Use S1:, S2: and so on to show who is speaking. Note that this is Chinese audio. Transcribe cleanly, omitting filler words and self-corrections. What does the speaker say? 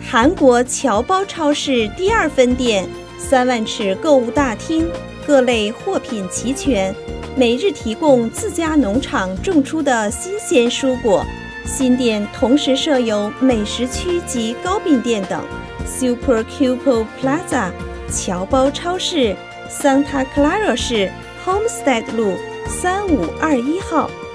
S1: 韩国侨胞超市第2分店，3万尺购物大厅，各类货品齐全，每日提供自家农场种出的新鲜蔬果。新店同时设有美食区及糕饼店等。Super Cupo Plaza 侨胞超市，Santa Clara 市 Homestead 路3521号。